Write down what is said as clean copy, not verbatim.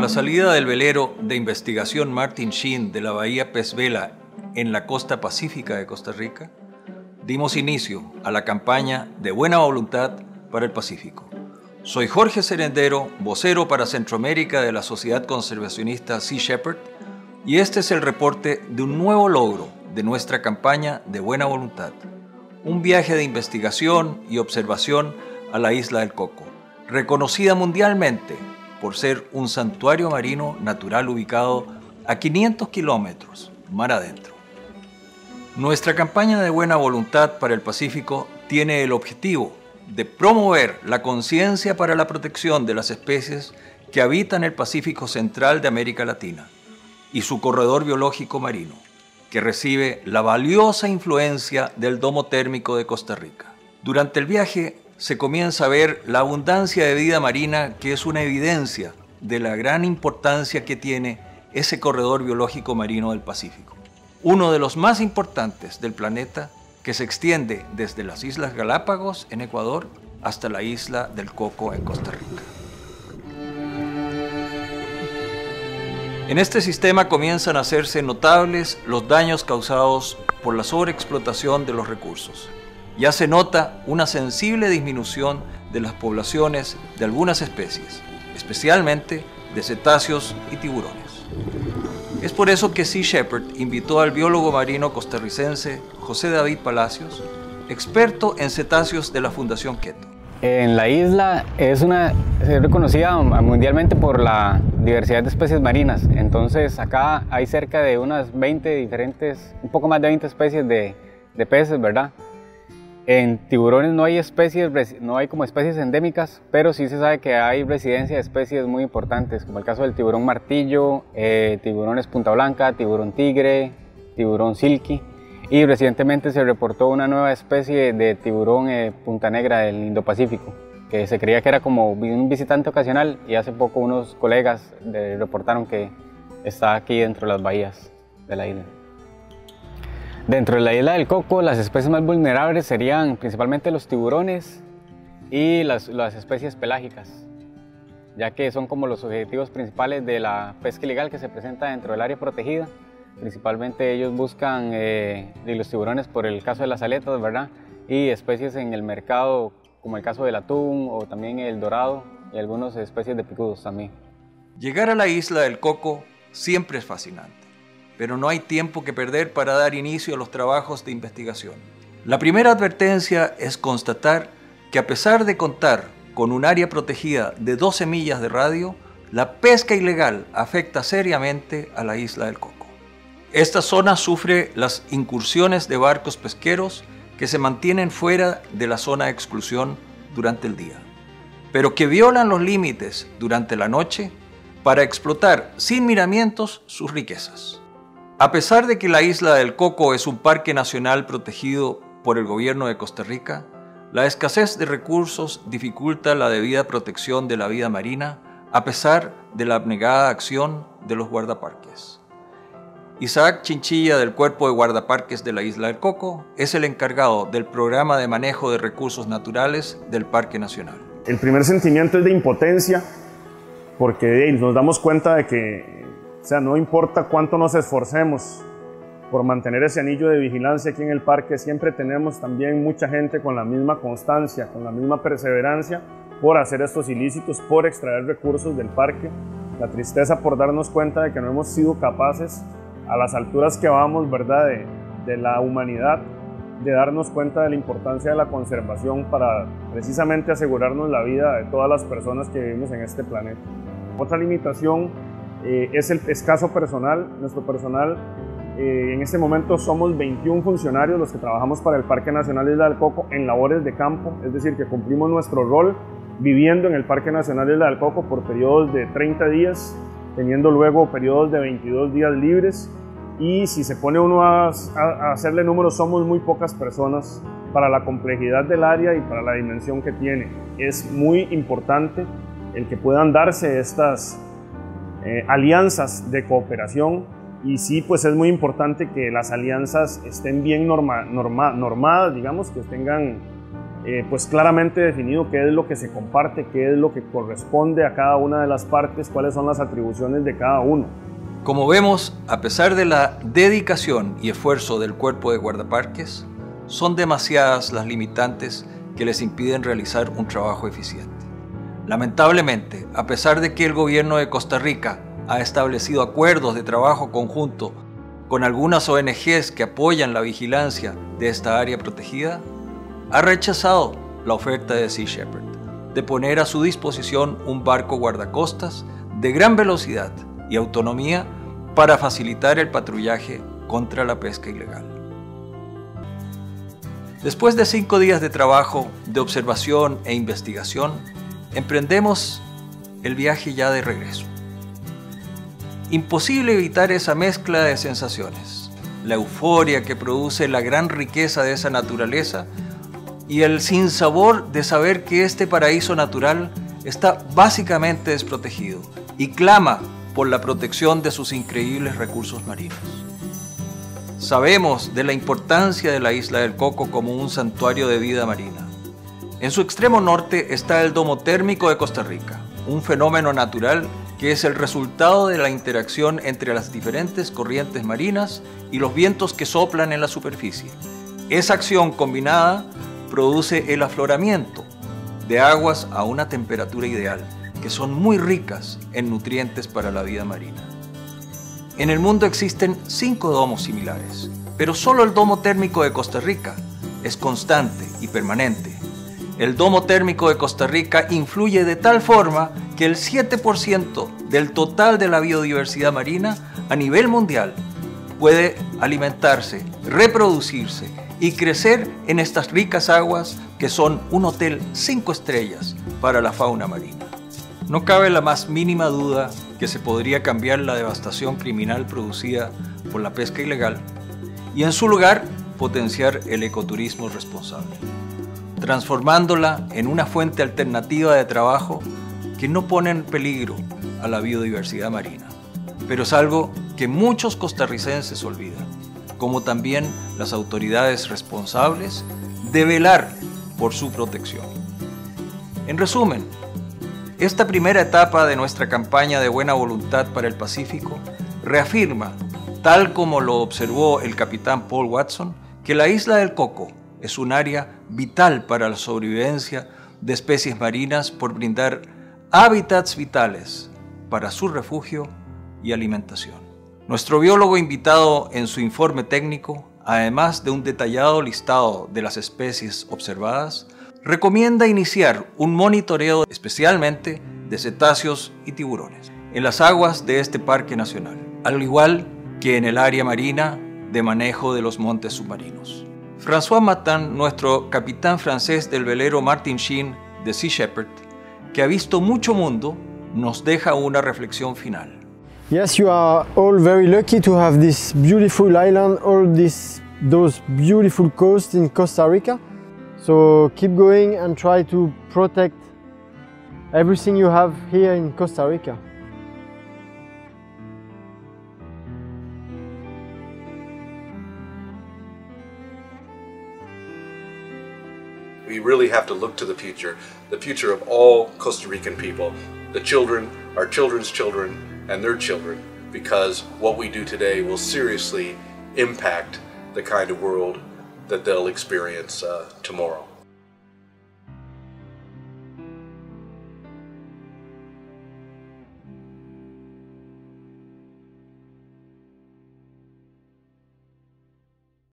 la salida del velero de investigación Martin Sheen de la bahía Pez Vela en la costa pacífica de Costa Rica, dimos inicio a la campaña de buena voluntad para el Pacífico. Soy Jorge Serendero, vocero para Centroamérica de la Sociedad Conservacionista Sea Shepherd, y este es el reporte de un nuevo logro de nuestra campaña de buena voluntad, un viaje de investigación y observación a la isla del Coco, reconocida mundialmente por ser un santuario marino natural ubicado a 500 kilómetros mar adentro. Nuestra campaña de buena voluntad para el Pacífico tiene el objetivo de promover la conciencia para la protección de las especies que habitan el Pacífico Central de América Latina y su corredor biológico marino, que recibe la valiosa influencia del domo térmico de Costa Rica. Durante el viaje se comienza a ver la abundancia de vida marina, que es una evidencia de la gran importancia que tiene ese corredor biológico marino del Pacífico, uno de los más importantes del planeta, que se extiende desde las Islas Galápagos en Ecuador hasta la isla del Coco en Costa Rica. En este sistema comienzan a hacerse notables los daños causados por la sobreexplotación de los recursos. Ya se nota una sensible disminución de las poblaciones de algunas especies, especialmente de cetáceos y tiburones. Es por eso que Sea Shepherd invitó al biólogo marino costarricense José David Palacios, experto en cetáceos de la Fundación Queto. En la isla es reconocida mundialmente por la diversidad de especies marinas. Entonces acá hay cerca de unas 20 diferentes, un poco más de 20 especies de peces, ¿verdad? En tiburones no hay como especies endémicas, pero sí se sabe que hay residencia de especies muy importantes, como el caso del tiburón martillo, tiburones punta blanca, tiburón tigre, tiburón silky, y recientemente se reportó una nueva especie de tiburón punta negra del Indo-Pacífico, que se creía que era como un visitante ocasional, y hace poco unos colegas reportaron que está aquí dentro de las bahías de la isla. Dentro de la isla del Coco, las especies más vulnerables serían principalmente los tiburones y las especies pelágicas, ya que son como los objetivos principales de la pesca ilegal que se presenta dentro del área protegida. Principalmente ellos buscan los tiburones por el caso de las aletas, ¿verdad? Y especies en el mercado, como el caso del atún o también el dorado y algunas especies de picudos también. Llegar a la isla del Coco siempre es fascinante, pero no hay tiempo que perder para dar inicio a los trabajos de investigación. La primera advertencia es constatar que a pesar de contar con un área protegida de 12 millas de radio, la pesca ilegal afecta seriamente a la isla del Coco. Esta zona sufre las incursiones de barcos pesqueros que se mantienen fuera de la zona de exclusión durante el día, pero que violan los límites durante la noche para explotar sin miramientos sus riquezas. A pesar de que la isla del Coco es un parque nacional protegido por el gobierno de Costa Rica, la escasez de recursos dificulta la debida protección de la vida marina a pesar de la abnegada acción de los guardaparques. Isaac Chinchilla, del Cuerpo de Guardaparques de la Isla del Coco, es el encargado del programa de manejo de recursos naturales del Parque Nacional. El primer sentimiento es de impotencia, porque nos damos cuenta de que no importa cuánto nos esforcemos por mantener ese anillo de vigilancia aquí en el parque, siempre tenemos también mucha gente con la misma constancia, con la misma perseverancia por hacer estos ilícitos, por extraer recursos del parque. La tristeza por darnos cuenta de que no hemos sido capaces, a las alturas que vamos, ¿verdad?, de la humanidad, de darnos cuenta de la importancia de la conservación para precisamente asegurarnos la vida de todas las personas que vivimos en este planeta. Otra limitación es el escaso personal. Nuestro personal, en este momento somos 21 funcionarios los que trabajamos para el Parque Nacional Isla del Coco en labores de campo, es decir, que cumplimos nuestro rol viviendo en el Parque Nacional Isla del Coco por periodos de 30 días, teniendo luego periodos de 22 días libres, y si se pone uno a hacerle números, somos muy pocas personas para la complejidad del área y para la dimensión que tiene. Es muy importante el que puedan darse estas alianzas de cooperación, y sí, pues es muy importante que las alianzas estén bien normadas, digamos, que tengan pues claramente definido qué es lo que se comparte, qué es lo que corresponde a cada una de las partes, cuáles son las atribuciones de cada uno. Como vemos, a pesar de la dedicación y esfuerzo del cuerpo de guardaparques, son demasiadas las limitantes que les impiden realizar un trabajo eficiente. Lamentablemente, a pesar de que el gobierno de Costa Rica ha establecido acuerdos de trabajo conjunto con algunas ONGs que apoyan la vigilancia de esta área protegida, ha rechazado la oferta de Sea Shepherd de poner a su disposición un barco guardacostas de gran velocidad y autonomía para facilitar el patrullaje contra la pesca ilegal. Después de 5 días de trabajo, de observación e investigación, emprendemos el viaje ya de regreso. Imposible evitar esa mezcla de sensaciones, la euforia que produce la gran riqueza de esa naturaleza y el sinsabor de saber que este paraíso natural está básicamente desprotegido y clama por la protección de sus increíbles recursos marinos. Sabemos de la importancia de la isla del Coco como un santuario de vida marina. En su extremo norte está el domo térmico de Costa Rica, un fenómeno natural que es el resultado de la interacción entre las diferentes corrientes marinas y los vientos que soplan en la superficie. Esa acción combinada produce el afloramiento de aguas a una temperatura ideal, que son muy ricas en nutrientes para la vida marina. En el mundo existen 5 domos similares, pero solo el domo térmico de Costa Rica es constante y permanente. El domo térmico de Costa Rica influye de tal forma que el 7% del total de la biodiversidad marina a nivel mundial puede alimentarse, reproducirse y crecer en estas ricas aguas que son un hotel 5 estrellas para la fauna marina. No cabe la más mínima duda que se podría cambiar la devastación criminal producida por la pesca ilegal y en su lugar potenciar el ecoturismo responsable, transformándola en una fuente alternativa de trabajo que no pone en peligro a la biodiversidad marina. Pero es algo que muchos costarricenses olvidan, como también las autoridades responsables de velar por su protección. En resumen, esta primera etapa de nuestra campaña de buena voluntad para el Pacífico reafirma, tal como lo observó el capitán Paul Watson, que la isla del Coco es un área vital para la sobrevivencia de especies marinas por brindar hábitats vitales para su refugio y alimentación. Nuestro biólogo invitado en su informe técnico, además de un detallado listado de las especies observadas, recomienda iniciar un monitoreo especialmente de cetáceos y tiburones en las aguas de este parque nacional, al igual que en el área marina de manejo de los montes submarinos. François Matin, nuestro capitán francés del velero Martin Sheen de Sea Shepherd, que ha visto mucho mundo, nos deja una reflexión final. Yes, you are all very lucky to have this beautiful island, those beautiful coasts in Costa Rica. So keep going and try to protect everything you have here in Costa Rica. We really have to look to the future of all Costa Rican people, the children, our children's children, and their children, because what we do today will seriously impact the kind of world that they'll experience tomorrow.